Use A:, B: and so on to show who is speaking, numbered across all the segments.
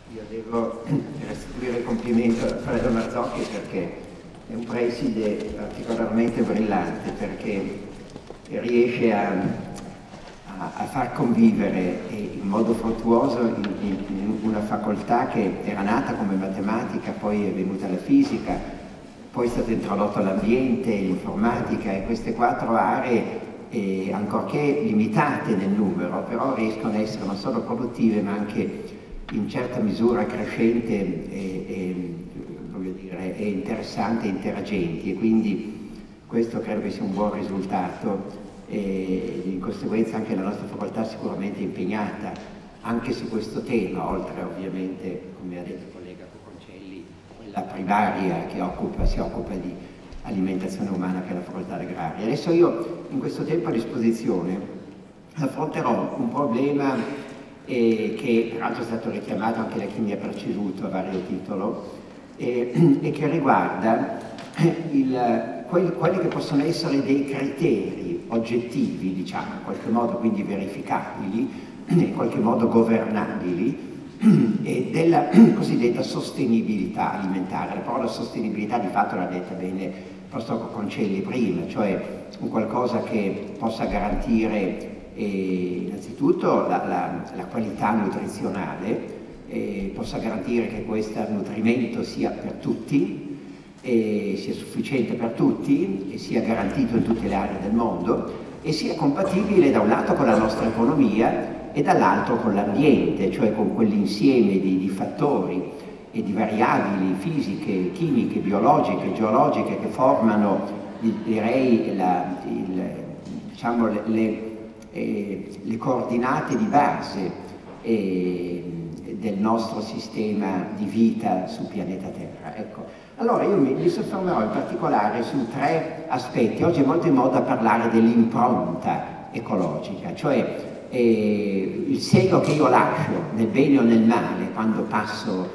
A: Io devo restituire il complimento a Alfredo Marzocchi perché è un preside particolarmente brillante, perché riesce a far convivere in modo fruttuoso in una facoltà che era nata come matematica, poi è venuta la fisica, poi è stato introdotto l'ambiente, l'informatica, e queste quattro aree, ancorché limitate nel numero, però riescono a essere non solo produttive ma anche in certa misura crescente voglio dire, e interessante e interagenti, e quindi questo credo che sia un buon risultato, e di conseguenza anche la nostra facoltà sicuramente è impegnata anche su questo tema, oltre ovviamente, come ha detto il collega Coconcelli, quella primaria che si occupa di alimentazione umana, che è la facoltà agraria. Adesso io in questo tempo a disposizione affronterò un problema che peraltro è stato richiamato anche da chi mi ha preceduto a vario titolo, e che riguarda quelli che possono essere dei criteri oggettivi, diciamo, in qualche modo quindi verificabili, in qualche modo governabili, e della cosiddetta sostenibilità alimentare. La parola sostenibilità di fatto l'ha detta bene il professor Coconcelli prima, cioè un qualcosa che possa garantire innanzitutto la qualità nutrizionale, possa garantire che questo nutrimento sia per tutti, sia sufficiente per tutti, e sia garantito in tutte le aree del mondo, e sia compatibile da un lato con la nostra economia e dall'altro con l'ambiente, cioè con quell'insieme di fattori e di variabili fisiche, chimiche, biologiche, geologiche che formano, direi, diciamo, le coordinate di base del nostro sistema di vita sul pianeta Terra. Ecco. Allora io mi soffermerò in particolare su tre aspetti. Oggi è molto in moda parlare dell'impronta ecologica, cioè il segno che io lascio nel bene o nel male quando passo,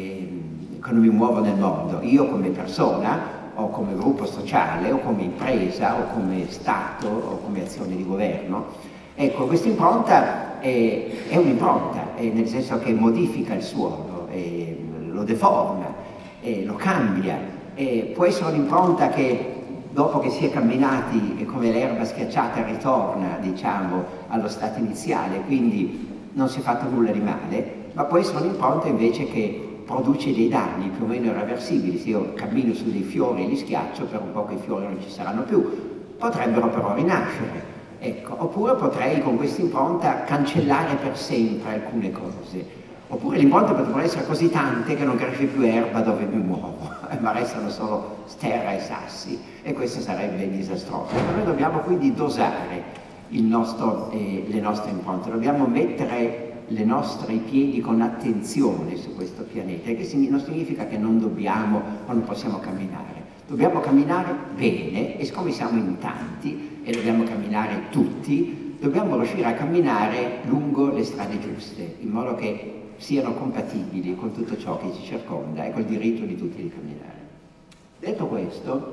A: quando mi muovo nel mondo, io come persona, o come gruppo sociale, o come impresa, o come Stato, o come azione di governo. Ecco, questa impronta è un'impronta, nel senso che modifica il suolo, lo deforma, lo cambia. Può essere un'impronta che dopo che si è camminati, è come l'erba schiacciata, ritorna, diciamo, allo stato iniziale, quindi non si è fatto nulla di male, ma può essere un'impronta invece che produce dei danni più o meno irreversibili. Se io cammino su dei fiori e li schiaccio, per un po' che i fiori non ci saranno più, potrebbero però rinascere. Ecco, oppure potrei con questa impronta cancellare per sempre alcune cose, oppure le impronte potrebbero essere così tante che non cresce più erba dove mi muovo, ma restano solo terra e sassi, e questo sarebbe disastroso. Noi dobbiamo quindi dosare le nostre impronte, dobbiamo mettere i nostri piedi con attenzione su questo pianeta, che non significa che non dobbiamo o non possiamo camminare. Dobbiamo camminare bene, e siccome siamo in tanti e dobbiamo camminare tutti, dobbiamo riuscire a camminare lungo le strade giuste, in modo che siano compatibili con tutto ciò che ci circonda e col diritto di tutti di camminare. Detto questo,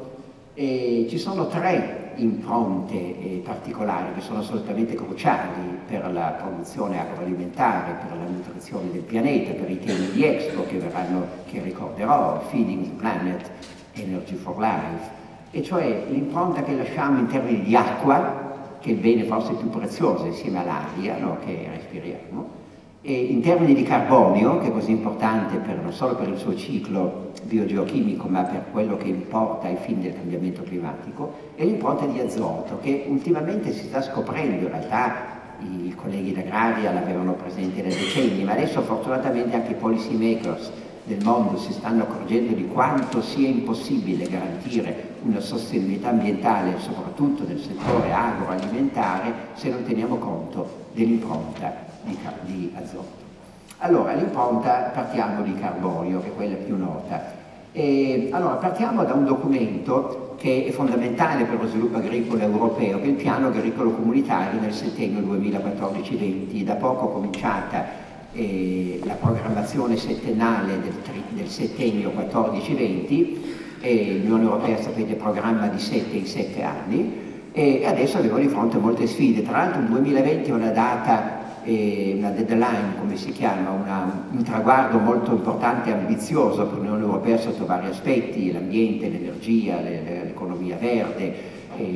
A: ci sono tre impronte particolari che sono assolutamente cruciali per la produzione agroalimentare, per la nutrizione del pianeta, per i temi di Expo che ricorderò, Feeding the Planet, Energy for Life, e cioè l'impronta che lasciamo in termini di acqua, che è il bene forse più prezioso insieme all'aria, no, che respiriamo, e in termini di carbonio, che è così importante non solo per il suo ciclo biogeochimico, ma per quello che importa ai fini del cambiamento climatico, e l'impronta di azoto, che ultimamente si sta scoprendo. In realtà i colleghi d'Agraria l'avevano presente da decenni, ma adesso fortunatamente anche i policy makers del mondo si stanno accorgendo di quanto sia impossibile garantire una sostenibilità ambientale, soprattutto nel settore agroalimentare, se non teniamo conto dell'impronta di azoto. Allora, l'impronta, partiamo di carbonio, che è quella più nota. Allora, partiamo da un documento che è fondamentale per lo sviluppo agricolo europeo, che è il Piano Agricolo Comunitario nel settennio 2014-20. Da poco cominciata la programmazione settennale del settennio 14-20, l'Unione Europea, sapete, programma di 7 in 7 anni, e adesso abbiamo di fronte molte sfide. Tra l'altro il 2020 è una data una deadline, come si chiama, un traguardo molto importante e ambizioso per l'Unione Europea sotto vari aspetti: l'ambiente, l'energia, l'economia verde,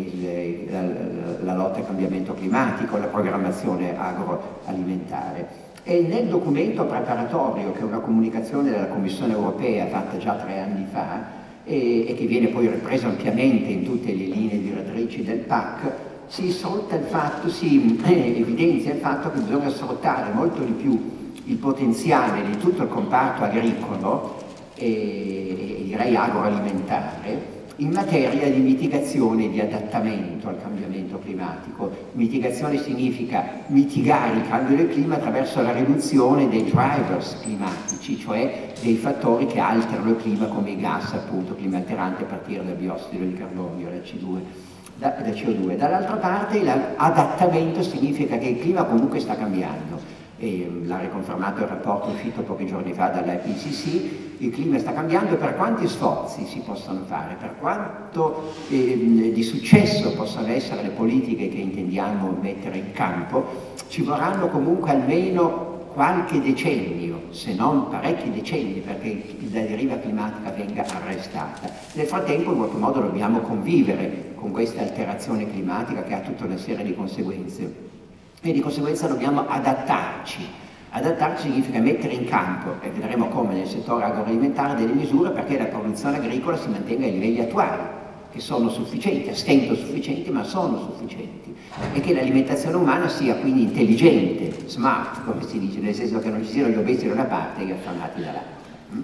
A: la lotta al cambiamento climatico, la programmazione agroalimentare. E nel documento preparatorio, che è una comunicazione della Commissione Europea fatta già 3 anni fa e che viene poi ripreso ampiamente in tutte le linee direttrici del PAC, si evidenzia il fatto che bisogna sfruttare molto di più il potenziale di tutto il comparto agricolo e direi agroalimentare in materia di mitigazione e di adattamento al cambiamento climatico. Mitigazione significa mitigare il cambio del clima attraverso la riduzione dei drivers climatici, cioè dei fattori che alterano il clima, come i gas, appunto, climalteranti, a partire dal biossido di carbonio, da CO2. Dall'altra parte l'adattamento significa che il clima comunque sta cambiando. L'ha riconfermato il rapporto uscito pochi giorni fa dall'IPCC. Il clima sta cambiando, e per quanti sforzi si possono fare, per quanto di successo possano essere le politiche che intendiamo mettere in campo, ci vorranno comunque almeno qualche decennio, se non parecchi decenni, perché la deriva climatica venga arrestata. Nel frattempo, in qualche modo, dobbiamo convivere con questa alterazione climatica che ha tutta una serie di conseguenze. E di conseguenza dobbiamo adattarci. Adattarci significa mettere in campo, e vedremo come nel settore agroalimentare, delle misure perché la produzione agricola si mantenga ai livelli attuali, che sono sufficienti, a stento sufficienti, ma sono sufficienti, e che l'alimentazione umana sia quindi intelligente, smart, come si dice, nel senso che non ci siano gli obesi da una parte e gli affamati dall'altra.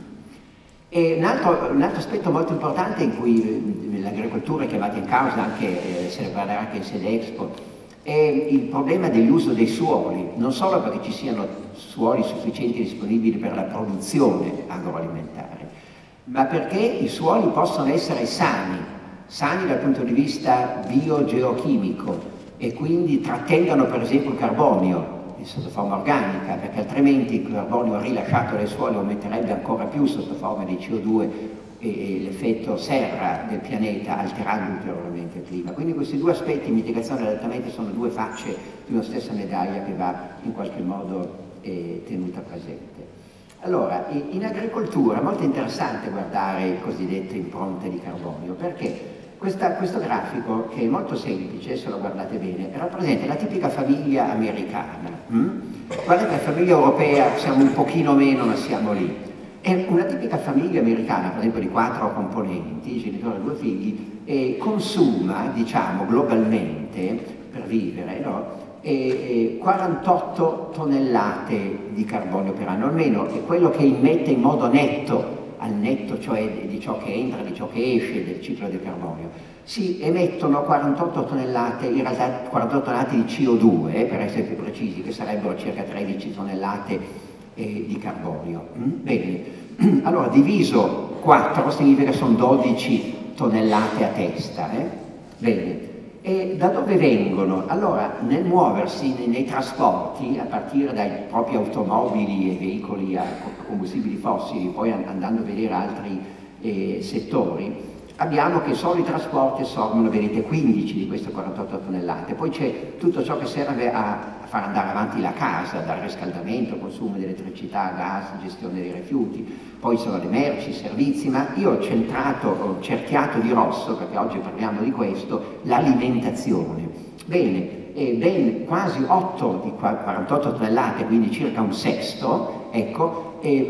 A: E un altro aspetto molto importante in cui l'agricoltura è chiamata in causa, anche se ne parlerà anche in sede Expo, è il problema dell'uso dei suoli, non solo perché ci siano suoli sufficienti disponibili per la produzione agroalimentare, ma perché i suoli possono essere sani dal punto di vista biogeochimico, e quindi trattengano per esempio il carbonio sotto forma organica, perché altrimenti il carbonio rilasciato dai suoli aumenterebbe ancora più sotto forma di CO2 e l'effetto serra del pianeta, alterando ulteriormente il clima. Quindi questi due aspetti, mitigazione e adattamento, sono due facce di una stessa medaglia che va in qualche modo tenuta presente. Allora, in agricoltura è molto interessante guardare il cosiddetto impronte di carbonio, perché questo grafico, che è molto semplice, se lo guardate bene, rappresenta la tipica famiglia americana. Guardate, la famiglia europea siamo un pochino meno, ma siamo lì. È una tipica famiglia americana, per esempio di 4 componenti, genitori e 2 figli, consuma, diciamo, globalmente, per vivere, no? 48 tonnellate di carbonio per anno, almeno è quello che immette in modo netto, al netto cioè di ciò che entra, di ciò che esce del ciclo del carbonio. Si emettono 48 tonnellate, in realtà 48 tonnellate di CO2, per essere più precisi, che sarebbero circa 13 tonnellate di carbonio. Bene, allora diviso 4 significa che sono 12 tonnellate a testa. Bene, e da dove vengono? Allora, nel muoversi nei trasporti, a partire dai propri automobili e veicoli a combustibili fossili, poi andando a vedere altri settori, abbiamo che solo i trasporti assorbono, vedete, 15 di queste 48 tonnellate. Poi c'è tutto ciò che serve a far andare avanti la casa, dal riscaldamento, consumo di elettricità, gas, gestione dei rifiuti, poi sono le merci, i servizi, ma io ho cerchiato di rosso, perché oggi parliamo di questo, l'alimentazione. Bene, ben quasi 8 di 48 tonnellate, quindi circa un sesto, ecco,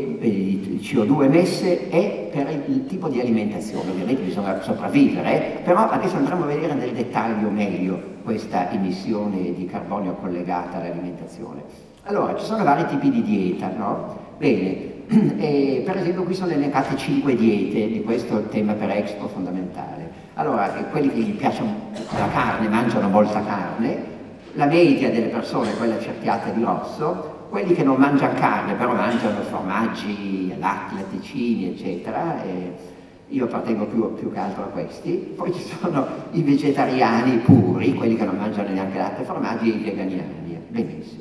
A: il CO2 emesse è per il tipo di alimentazione. Ovviamente bisogna sopravvivere, però adesso andremo a vedere nel dettaglio meglio questa emissione di carbonio collegata all'alimentazione. Allora, ci sono vari tipi di dieta, no? Bene, per esempio qui sono elencate 5 diete, di questo è il tema per Expo fondamentale. Allora, quelli che gli piacciono la carne mangiano molta carne, la media delle persone è quella cerchiata di rosso, quelli che non mangiano carne però mangiano formaggi, latte, latticini, eccetera, io appartengo più che altro a questi. Poi ci sono i vegetariani puri, quelli che non mangiano neanche latte e formaggi, e i veganiani, benissimo.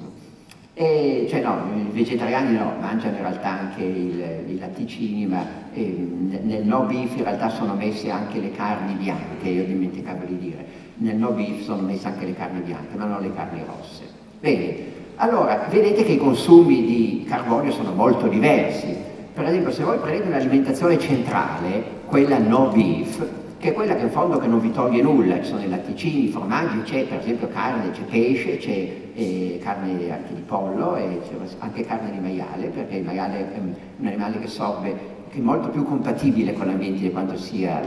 A: Cioè no, i vegetariani no, mangiano in realtà anche i latticini, ma nel no beef in realtà sono messe anche le carni bianche, io dimenticavo di dire. Nel no beef sono messe anche le carni bianche, ma non le carni rosse. Bene, Allora, vedete che i consumi di carbonio sono molto diversi. Per esempio, se voi prendete un'alimentazione centrale, quella no beef, che è quella che in fondo che non vi toglie nulla, ci sono i latticini, i formaggi, c'è per esempio carne, c'è pesce, c'è carne anche di pollo e c'è anche carne di maiale, perché il maiale è un animale che sorbe, che è molto più compatibile con l'ambiente di quanto sia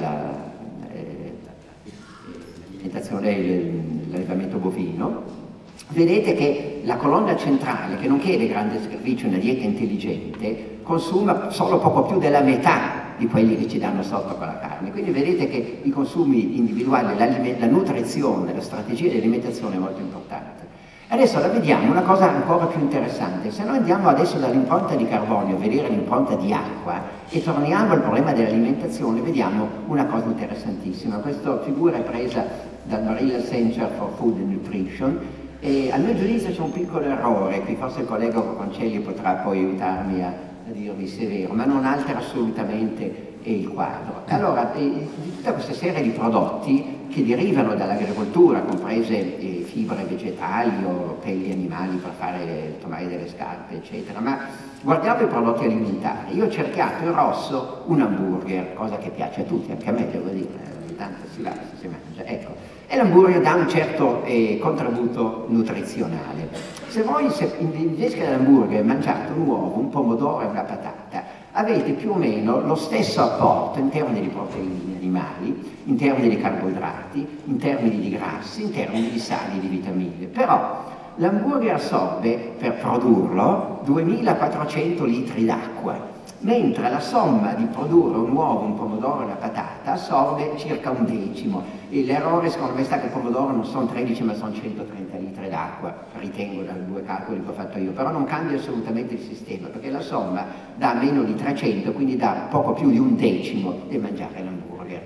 A: l'allevamento bovino. Vedete che la colonna centrale, che non chiede grande servizio, una dieta intelligente, consuma solo poco più della metà di quelli che ci danno sotto con la carne. Quindi vedete che i consumi individuali, la nutrizione, la strategia di alimentazione è molto importante. Adesso la vediamo una cosa ancora più interessante. Se noi andiamo adesso dall'impronta di carbonio a vedere l'impronta di acqua e torniamo al problema dell'alimentazione, vediamo una cosa interessantissima. Questa figura è presa dal Barilla Center for Food and Nutrition e a mio giudizio c'è un piccolo errore, qui forse il collega Concelli potrà poi aiutarmi a dirvi se è vero, ma non altera assolutamente il quadro. Allora, di tutta questa serie di prodotti che derivano dall'agricoltura, comprese fibre vegetali o pelli animali per fare le tomaie delle scarpe, eccetera, ma guardiamo i prodotti alimentari. Io ho cercato in rosso un hamburger, cosa che piace a tutti, anche a me devo dire, ogni tanto si va, si mangia, ecco. E l'hamburger dà un certo contributo nutrizionale. Se voi invece che l'hamburger mangiate un uovo, un pomodoro e una patata, avete più o meno lo stesso apporto in termini di proteine animali, in termini di carboidrati, in termini di grassi, in termini di sali e di vitamine. Però l'hamburger assorbe, per produrlo, 2400 litri d'acqua, mentre la somma di produrre un uovo, un pomodoro e una patata assorbe circa un decimo. L'errore secondo me sta che il pomodoro non sono 13 ma sono 130 litri d'acqua, ritengo dai due calcoli che ho fatto io, però non cambia assolutamente il sistema perché la somma dà meno di 300, quindi dà poco più di un decimo di mangiare l'hamburger.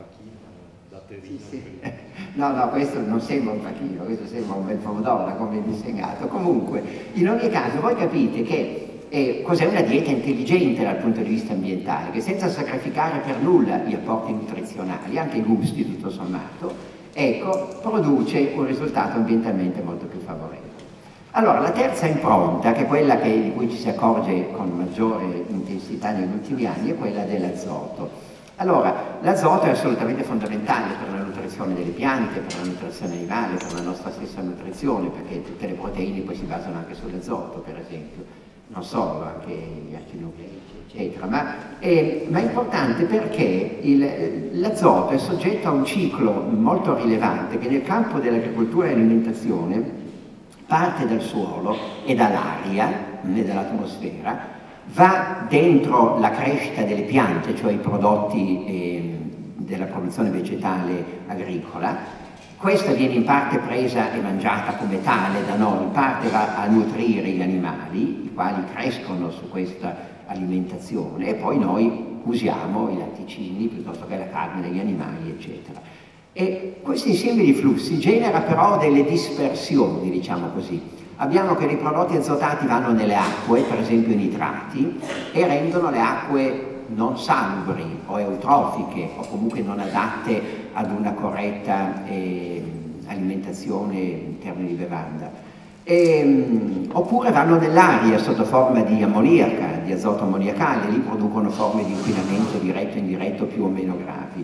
A: Sì. No, questo non sembra un pachino, questo sembra un bel pomodoro come è disegnato. Comunque, in ogni caso voi capite che cos'è una dieta intelligente dal punto di vista ambientale, che senza sacrificare per nulla gli apporti nutrizionali, anche i gusti tutto sommato, ecco, produce un risultato ambientalmente molto più favorevole. Allora, la terza impronta, che è quella di cui ci si accorge con maggiore intensità negli ultimi anni, è quella dell'azoto. Allora, l'azoto è assolutamente fondamentale per la nutrizione delle piante, per la nutrizione animale, per la nostra stessa nutrizione, perché tutte le proteine poi si basano anche sull'azoto, per esempio. Non solo, anche gli acidi nucleici, eccetera, ma è importante perché l'azoto è soggetto a un ciclo molto rilevante che nel campo dell'agricoltura e dell'alimentazione parte dal suolo e dall'aria e dall'atmosfera, va dentro la crescita delle piante, cioè i prodotti della produzione vegetale agricola. Questa viene in parte presa e mangiata come tale da noi, in parte va a nutrire gli animali, i quali crescono su questa alimentazione, e poi noi usiamo i latticini piuttosto che la carne degli animali, eccetera. E questo insieme di flussi genera però delle dispersioni, diciamo così. Abbiamo che i prodotti azotati vanno nelle acque, per esempio i nitrati, e rendono le acque non salubri o eutrofiche o comunque non adatte ad una corretta alimentazione in termini di bevanda. Oppure vanno nell'aria sotto forma di ammoniaca, di azoto ammoniacale, lì producono forme di inquinamento diretto e indiretto più o meno gravi.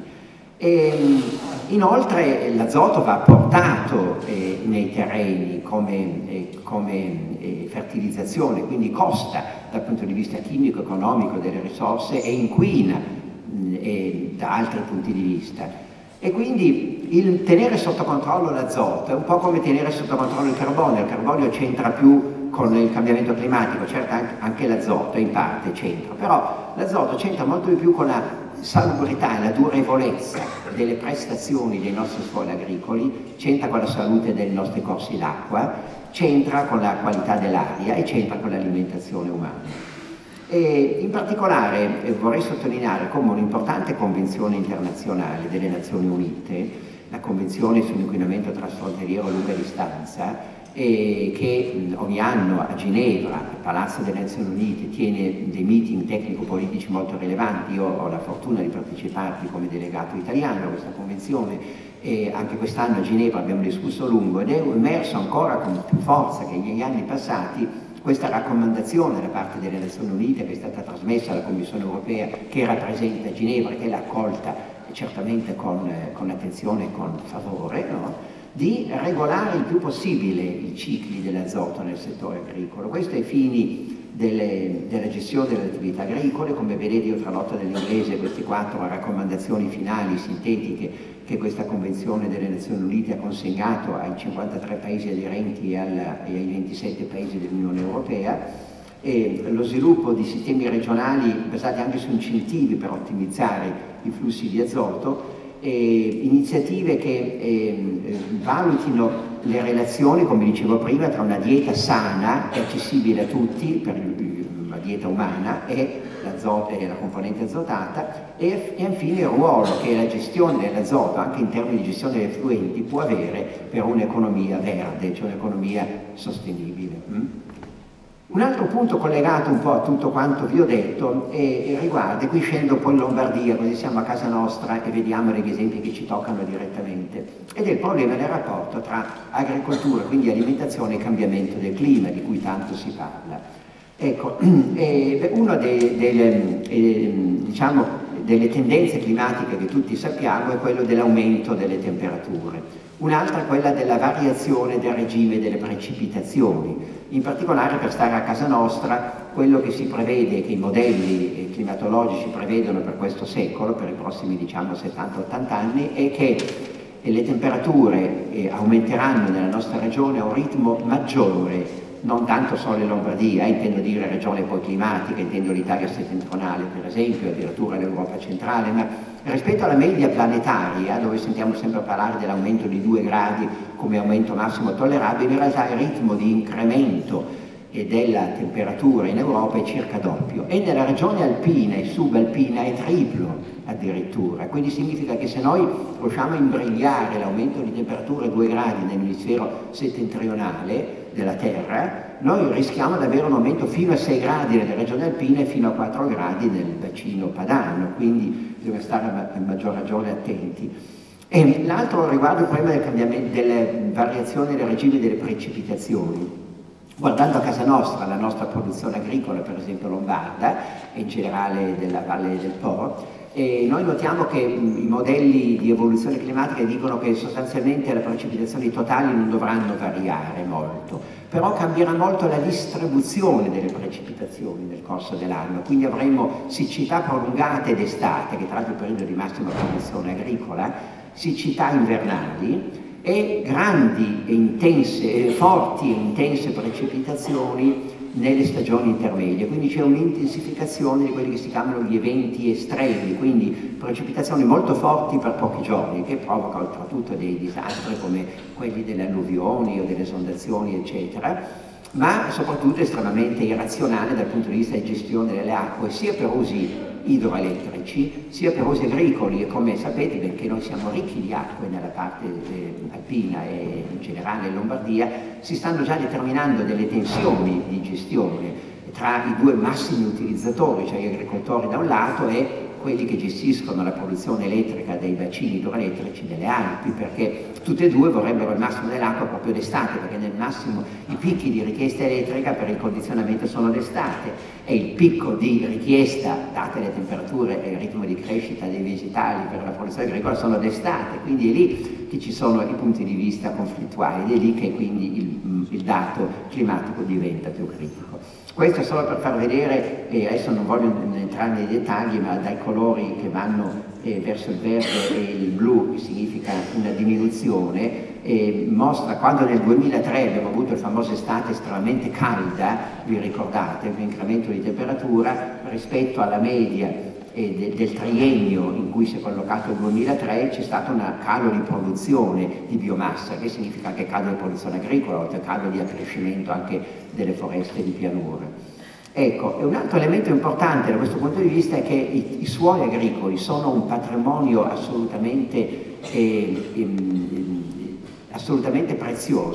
A: Inoltre l'azoto va portato nei terreni come fertilizzazione, quindi costa dal punto di vista chimico, economico delle risorse e inquina da altri punti di vista. E quindi il tenere sotto controllo l'azoto è un po' come tenere sotto controllo il carbonio c'entra più con il cambiamento climatico, certo anche l'azoto in parte c'entra, però l'azoto c'entra molto di più con la salubrità e la durevolezza delle prestazioni dei nostri suoli agricoli, c'entra con la salute dei nostri corsi d'acqua, c'entra con la qualità dell'aria e c'entra con l'alimentazione umana. E in particolare vorrei sottolineare come un'importante convenzione internazionale delle Nazioni Unite, la Convenzione sull'inquinamento transfrontaliero a lunga distanza, che ogni anno a Ginevra, al Palazzo delle Nazioni Unite, tiene dei meeting tecnico-politici molto rilevanti. Io ho la fortuna di parteciparvi come delegato italiano a questa convenzione e anche quest'anno a Ginevra abbiamo discusso a lungo ed è emerso ancora con più forza che negli anni passati questa raccomandazione da parte delle Nazioni Unite che è stata trasmessa alla Commissione Europea, che era presente a Ginevra e che l'ha accolta certamente con attenzione e con favore, no? Di regolare il più possibile i cicli dell'azoto nel settore agricolo. Questo ai fini della gestione delle attività agricole. Come vedete io tradotto dall'inglese queste 4 raccomandazioni finali sintetiche che questa Convenzione delle Nazioni Unite ha consegnato ai 53 paesi aderenti e ai 27 paesi dell'Unione Europea, e lo sviluppo di sistemi regionali basati anche su incentivi per ottimizzare i flussi di azoto, iniziative che valutino le relazioni, come dicevo prima, tra una dieta sana e accessibile a tutti per la dieta umana e la componente azotata, e infine il ruolo che la gestione dell'azoto, anche in termini di gestione degli effluenti, può avere per un'economia verde, cioè un'economia sostenibile. Un altro punto collegato un po' a tutto quanto vi ho detto riguarda, qui scendo poi in Lombardia, così siamo a casa nostra e vediamo degli esempi che ci toccano direttamente, ed è il problema del rapporto tra agricoltura, quindi alimentazione, e cambiamento del clima, di cui tanto si parla. Ecco, una delle tendenze climatiche che tutti sappiamo è quello dell'aumento delle temperature. Un'altra è quella della variazione del regime delle precipitazioni. In particolare, per stare a casa nostra, quello che si prevede, che i modelli climatologici prevedono per questo secolo, per i prossimi 70-80 anni, è che le temperature aumenteranno nella nostra regione a un ritmo maggiore, non tanto solo in Lombardia, intendo dire regione poi climatica, intendo l'Italia settentrionale per esempio, addirittura l'Europa centrale, ma rispetto alla media planetaria, dove sentiamo sempre parlare dell'aumento di 2 gradi come aumento massimo tollerabile, in realtà il ritmo di incremento della temperatura in Europa è circa doppio, e nella regione alpina e subalpina è triplo addirittura. Quindi significa che se noi riusciamo a imbrigliare l'aumento di temperatura 2 gradi nell'emisfero settentrionale della Terra, noi rischiamo di avere un aumento fino a 6 gradi nelle regioni alpine e fino a 4 gradi nel bacino padano, quindi bisogna stare a maggior ragione attenti. E l'altro riguarda il problema del cambiamento, delle variazioni del regime delle precipitazioni. Guardando a casa nostra, la nostra produzione agricola, per esempio lombarda, e in generale della Valle del Po, noi notiamo che i modelli di evoluzione climatica dicono che sostanzialmente le precipitazioni totali non dovranno variare molto, però cambierà molto la distribuzione delle precipitazioni nel corso dell'anno, quindi avremo siccità prolungate d'estate, che tra l'altro è il periodo di massima produzione agricola, siccità invernali, e grandi e intense, forti e intense precipitazioni nelle stagioni intermedie, quindi c'è un'intensificazione di quelli che si chiamano gli eventi estremi, quindi precipitazioni molto forti per pochi giorni, che provocano oltretutto dei disastri come quelli delle alluvioni o delle esondazioni eccetera, ma soprattutto estremamente irrazionale dal punto di vista di gestione delle acque, sia per usi idroelettrici, sia per usi agricoli, e come sapete, benché noi siamo ricchi di acque nella parte alpina e in generale in Lombardia, si stanno già determinando delle tensioni di gestione tra i 2 massimi utilizzatori, cioè gli agricoltori da un lato e quelli che gestiscono la produzione elettrica dei bacini idroelettrici delle Alpi, perché tutte e 2 vorrebbero il massimo dell'acqua proprio d'estate, perché nel massimo i picchi di richiesta elettrica per il condizionamento sono d'estate e il picco di richiesta, date le temperature e il ritmo di crescita dei vegetali per la produzione agricola, sono d'estate, quindi è lì che ci sono i punti di vista conflittuali ed è lì che quindi il dato climatico diventa più critico. Questo è solo per far vedere, adesso non voglio entrare nei dettagli, ma dai colori che vanno verso il verde e il blu, che significa una diminuzione, mostra quando nel 2003 abbiamo avuto la famosa estate estremamente calda, vi ricordate, un incremento di temperatura rispetto alla media del triennio in cui si è collocato il 2003, c'è stato un calo di produzione di biomassa, che significa anche calo di produzione agricola, oltre al calo di accrescimento anche delle foreste di pianura. Ecco, e un altro elemento importante da questo punto di vista è che i suoli agricoli sono un patrimonio assolutamente prezioso,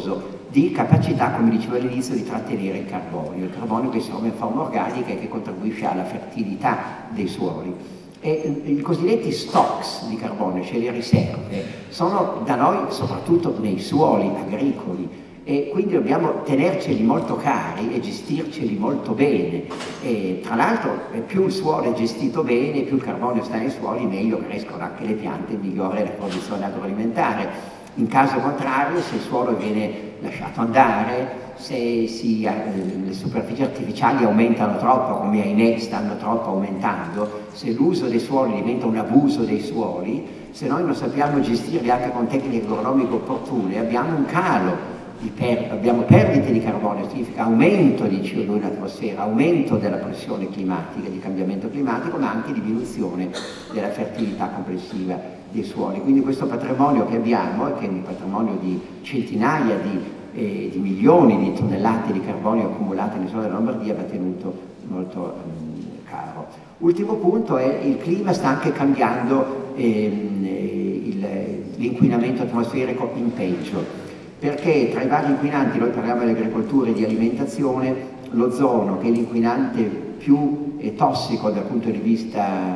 A: di capacità, come dicevo all'inizio, di trattenere il carbonio che si trova in forma organica e che contribuisce alla fertilità dei suoli. E i cosiddetti stocks di carbonio, cioè le riserve, sono da noi soprattutto nei suoli agricoli, e quindi dobbiamo tenerceli molto cari e gestirceli molto bene. E tra l'altro più il suolo è gestito bene, più il carbonio sta nei suoli, meglio crescono anche le piante, migliore la produzione agroalimentare. In caso contrario, se il suolo viene lasciato andare, se le superfici artificiali aumentano troppo, come ahimè stanno troppo aumentando, se l'uso dei suoli diventa un abuso dei suoli, se noi non sappiamo gestirli anche con tecniche agronomiche opportune, abbiamo un calo, abbiamo perdite di carbonio, significa aumento di CO2 in atmosfera, aumento della pressione climatica, di cambiamento climatico, ma anche diminuzione della fertilità complessiva dei suoli. Quindi questo patrimonio che abbiamo, che è un patrimonio di centinaia di milioni di tonnellate di carbonio accumulate nei suoli della Lombardia, va tenuto molto caro. Ultimo punto è il clima sta anche cambiando l'inquinamento atmosferico in peggio, perché tra i vari inquinanti, noi parliamo di agricoltura e di alimentazione, l'ozono, che è l'inquinante più tossico dal punto di vista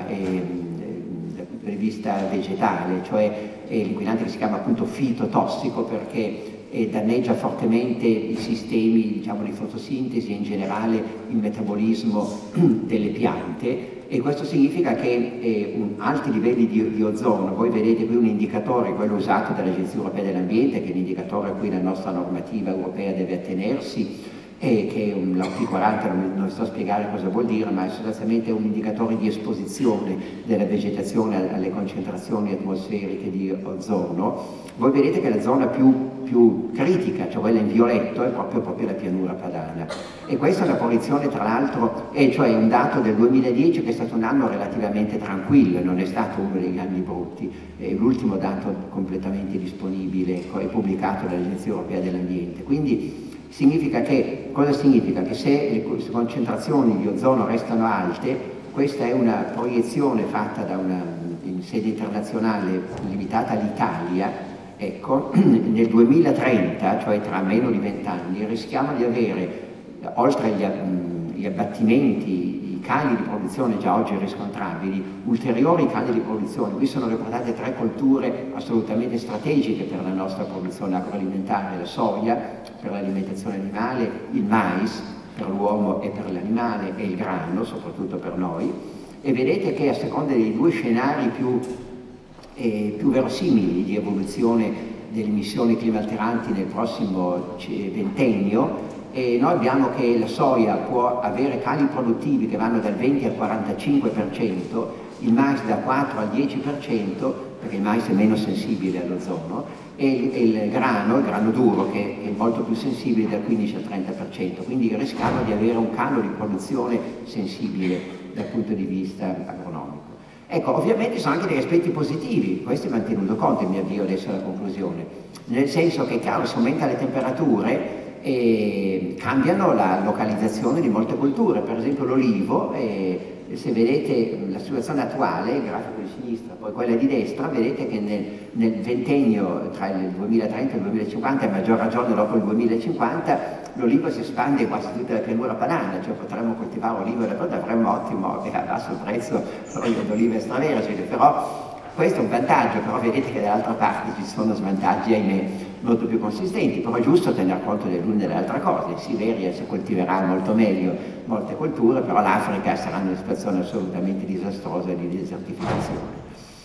A: vegetale, cioè l'inquinante che si chiama appunto fitotossico, perché danneggia fortemente i sistemi, diciamo, di fotosintesi e in generale il metabolismo delle piante, e questo significa che alti livelli di ozono, voi vedete qui un indicatore, quello usato dall'Agenzia Europea dell'Ambiente, che è l'indicatore a cui la nostra normativa europea deve attenersi, e che è l'articolante, non sto a spiegare cosa vuol dire, ma è sostanzialmente un indicatore di esposizione della vegetazione alle concentrazioni atmosferiche di ozono. Voi vedete che la zona più critica, cioè quella in violetto, è proprio la pianura padana. E questa è una posizione, tra l'altro, cioè un dato del 2010 che è stato un anno relativamente tranquillo, non è stato uno degli anni brutti, è l'ultimo dato completamente disponibile e pubblicato dall'Agenzia Europea dell'Ambiente. Quindi cosa significa? Che se le concentrazioni di ozono restano alte, questa è una proiezione fatta in sede internazionale limitata all'Italia, ecco, nel 2030, cioè tra meno di 20 anni, rischiamo di avere, oltre agli abbattimenti, i cali di produzione già oggi riscontrabili, ulteriori cali di produzione. Qui sono riportate 3 colture assolutamente strategiche per la nostra produzione agroalimentare: la soia per l'alimentazione animale, il mais per l'uomo e per l'animale, e il grano, soprattutto per noi. E vedete che a seconda dei 2 scenari più verosimili di evoluzione delle emissioni climalteranti nel prossimo ventennio, noi abbiamo che la soia può avere cali produttivi che vanno dal 20 al 45%, il mais da 4 al 10%, perché il mais è meno sensibile all'ozono, e il grano duro, che è molto più sensibile, dal 15 al 30%. Quindi rischiamo di avere un calo di produzione sensibile dal punto di vista agronomico. Ecco, ovviamente sono anche degli aspetti positivi, questi vanno tenuto conto, e mi avvio adesso alla conclusione, nel senso che, chiaro, se aumenta le temperature cambiano la localizzazione di molte colture. Per esempio l'olivo, se vedete la situazione attuale, il grafico di sinistra, poi quella di destra, vedete che nel ventennio tra il 2030 e il 2050, e a maggior ragione dopo il 2050, l'olivo si espande quasi tutta la pianura padana, cioè potremmo coltivare olivo e avremmo ottimo e a basso prezzo olio d'oliva extravergine. Però questo è un vantaggio, però vedete che dall'altra parte ci sono svantaggi, ahimè, molto più consistenti. Però è giusto tener conto dell'una e dell'altra cosa. In Siberia si coltiverà molto meglio molte colture, però l'Africa sarà in una situazione assolutamente disastrosa di desertificazione.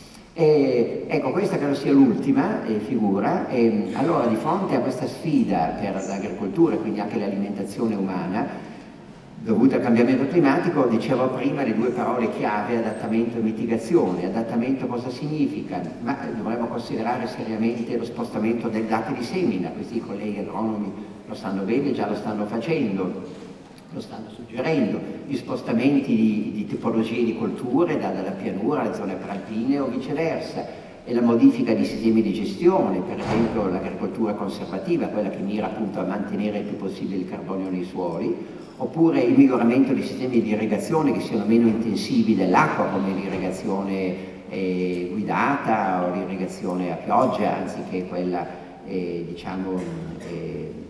A: Ecco, questa credo sia l'ultima figura. Allora, di fronte a questa sfida per l'agricoltura e quindi anche l'alimentazione umana dovuta al cambiamento climatico, dicevo prima le 2 parole chiave: adattamento e mitigazione. Adattamento cosa significa? Ma dovremmo considerare seriamente lo spostamento del latte di semina. Questi colleghi agronomi lo sanno bene, già lo stanno facendo, lo stanno suggerendo, gli spostamenti di tipologie di colture dalla pianura alle zone prealpine o viceversa, e la modifica di sistemi di gestione, per esempio l'agricoltura conservativa, quella che mira appunto a mantenere il più possibile il carbonio nei suoli, oppure il miglioramento di sistemi di irrigazione che siano meno intensivi dell'acqua, come l'irrigazione guidata o l'irrigazione a pioggia, anziché quella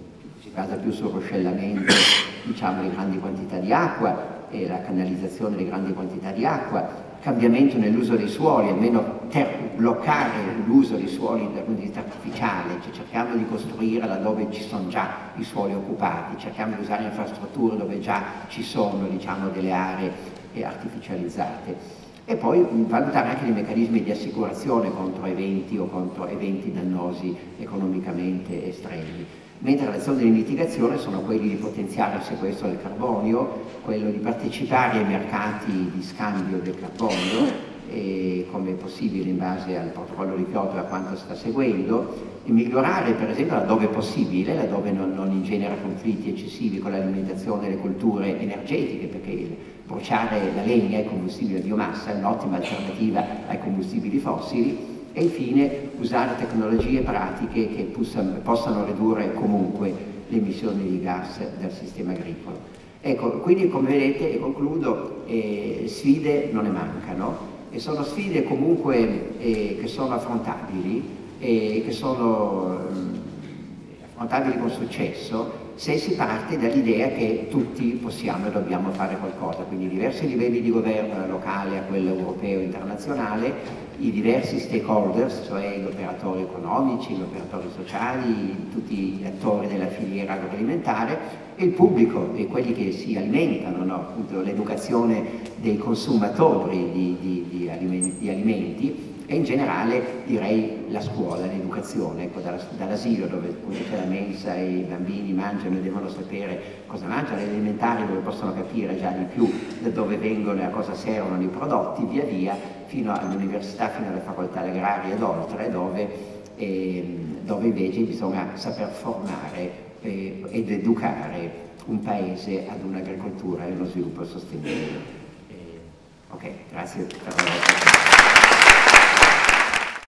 A: si basa più sul ruscellamento, diciamo, le grandi quantità di acqua e la canalizzazione delle grandi quantità di acqua, cambiamento nell'uso dei suoli, almeno bloccare l'uso dei suoli dal punto di vista artificiale, cioè cercando di costruire laddove ci sono già i suoli occupati, cercando di usare infrastrutture dove già ci sono, diciamo, delle aree artificializzate. E poi valutare anche dei meccanismi di assicurazione contro eventi o contro eventi dannosi economicamente estremi. Mentre le azioni di mitigazione sono quelli di potenziare il sequestro del carbonio, quello di partecipare ai mercati di scambio del carbonio, come è possibile in base al protocollo di Kyoto e a quanto sta seguendo, e migliorare per esempio laddove è possibile, laddove non ingenera conflitti eccessivi con l'alimentazione delle culture energetiche, perché bruciare la legna e il combustibile a biomassa è un'ottima alternativa ai combustibili fossili, e infine usare tecnologie pratiche che possano ridurre comunque le emissioni di gas dal sistema agricolo. Ecco, quindi come vedete, e concludo, sfide non ne mancano, e sono sfide comunque che sono affrontabili, e che sono affrontabili con successo se si parte dall'idea che tutti possiamo e dobbiamo fare qualcosa, quindi diversi livelli di governo, dal locale a quello europeo e internazionale, i diversi stakeholders, cioè gli operatori economici, gli operatori sociali, tutti gli attori della filiera agroalimentare, e il pubblico, e quelli che si alimentano, no? Appunto l'educazione dei consumatori di alimenti, e in generale direi la scuola, l'educazione, ecco, dall'asilo dove c'è la mensa e i bambini mangiano e devono sapere cosa mangiano, alle elementari dove possono capire già di più da dove vengono e a cosa servono i prodotti, via via, fino all'università, fino alle facoltà agrarie ed oltre, dove invece bisogna saper formare ed educare un paese ad un'agricoltura e uno sviluppo sostenibile. Ok, grazie per la vostra attenzione.